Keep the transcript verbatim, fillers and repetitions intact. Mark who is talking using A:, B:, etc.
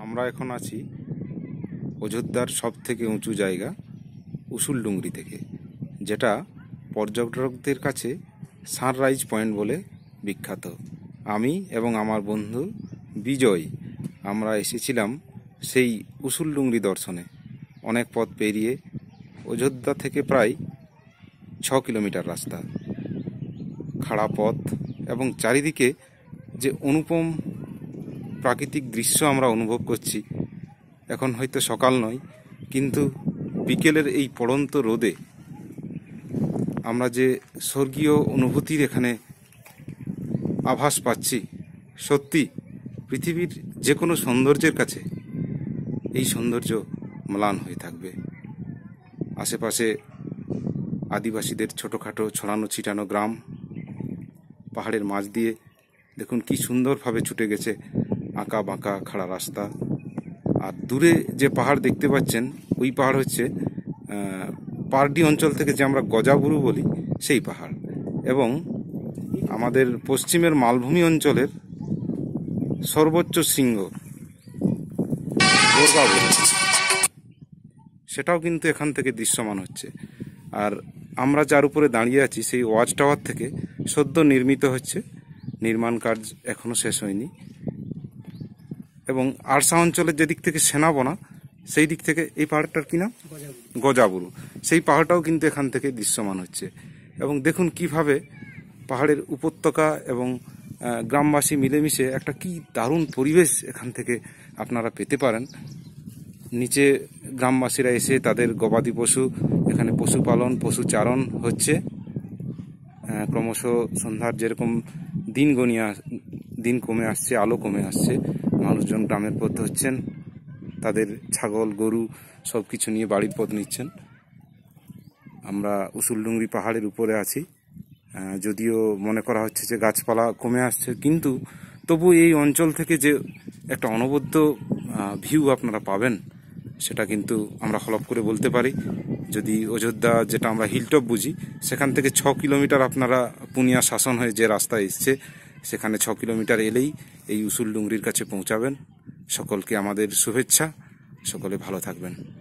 A: আমরা এখন আছি অযোধ্যার সব থেকে উঁচু জায়গা উসুলডুংরি থেকে, যেটা পর্যটকদের কাছে সানরাইজ পয়েন্ট বলে বিখ্যাত। আমি এবং আমার বন্ধু বিজয় আমরা এসেছিলাম সেই উসুলডুংরি দর্শনে। অনেক পথ পেরিয়ে অযোধ্যা থেকে প্রায় ছ কিলোমিটার রাস্তা, খাড়া পথ এবং চারিদিকে যে অনুপম প্রাকৃতিক দৃশ্য আমরা অনুভব করছি। এখন হয়তো সকাল নয়, কিন্তু বিকেলের এই পড়ন্ত রোদে আমরা যে স্বর্গীয় অনুভূতির এখানে আভাস পাচ্ছি, সত্যি পৃথিবীর যে কোনো সৌন্দর্যের কাছে এই সৌন্দর্য ম্লান হয়ে থাকবে। আশেপাশে আদিবাসীদের ছোটোখাটো ছড়ানো ছিটানো গ্রাম, পাহাড়ের মাঝ দিয়ে দেখুন কি সুন্দরভাবে ছুটে গেছে আঁকা বাঁকা খাড়া রাস্তা। আর দূরে যে পাহাড় দেখতে পাচ্ছেন, ওই পাহাড় হচ্ছে পারডি অঞ্চল থেকে যে আমরা গজাবুরু বলি সেই পাহাড়, এবং আমাদের পশ্চিমের মালভূমি অঞ্চলের সর্বোচ্চ শৃঙ্গ গোরগাবুরু, সেটাও কিন্তু এখান থেকে দৃশ্যমান হচ্ছে। আর আমরা যার উপরে দাঁড়িয়ে আছি সেই ওয়াচ টাওয়ার থেকে সদ্য নির্মিত হচ্ছে, নির্মাণ কাজ এখনো শেষ হয়নি। এবং আরসা অঞ্চলের যেদিক থেকে সেনাবনা, সেই দিক থেকে এই পাহাড়টার কি নাম, গজাবুরু, সেই পাহাড়টাও কিন্তু এখান থেকে দৃশ্যমান হচ্ছে। এবং দেখুন কিভাবে পাহাড়ের উপত্যকা এবং গ্রামবাসী মিলেমিশে একটা কি দারুণ পরিবেশ এখান থেকে আপনারা পেতে পারেন। নিচে গ্রামবাসীরা এসে তাদের গবাদি পশু এখানে পশুপালন পশুচারণ হচ্ছে। ক্রমশ সন্ধ্যার যেরকম দিন গনিয়া দিন কমে আসছে, আলো কমে আসছে, মানুষজন গ্রামের পথ হচ্ছেন, তাদের ছাগল গরু সব কিছু নিয়ে বাড়ির পথ নিচ্ছেন। আমরা উসুলডুংরি পাহাড়ের উপরে আছি, যদিও মনে করা হচ্ছে যে গাছপালা কমে আসছে, কিন্তু তবু এই অঞ্চল থেকে যে একটা অনবদ্য ভিউ আপনারা পাবেন সেটা কিন্তু আমরা হলফ করে বলতে পারি। যদি অযোধ্যা, যেটা আমরা হিলটপ বুঝি, সেখান থেকে ছ কিলোমিটার আপনারা পুনিয়া শাসন হয়ে যে রাস্তা এসছে, সেখানে ছ কিলোমিটার এলেই এই উসুলডুংরির কাছে পৌঁছাবেন। সকলকে আমাদের শুভেচ্ছা, সকলে ভালো থাকবেন।